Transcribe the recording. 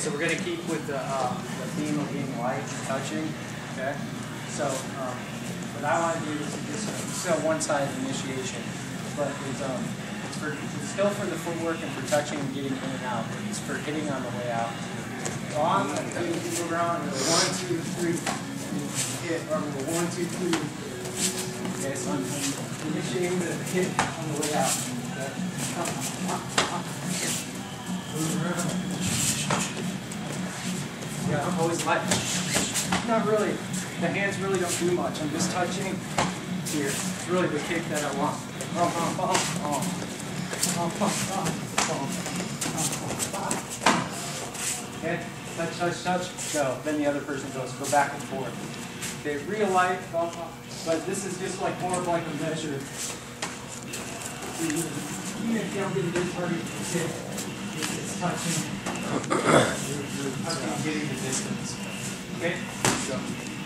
So we're going to keep with the theme of being light and touching. Okay. So what I want to do is just still one side initiation, but it's still for the footwork and for touching and getting in and out. It's for hitting on the way out. So I'm going to move around and go 1, 2, 3, hit, or I'm going to go 1, 2, 3. Okay, so I'm initiating the hit on the way out. Okay. Move around. Yeah, I'm always light. Not really. The hands really don't do much. I'm just touching here. It's really the kick that I want. Okay, touch, touch, touch, go. Then the other person goes. Go back and forth. Okay, real light, but this is just like more of like a measure. Even if you don't get a good target, it's touching. You're touching, getting the distance. Okay, so.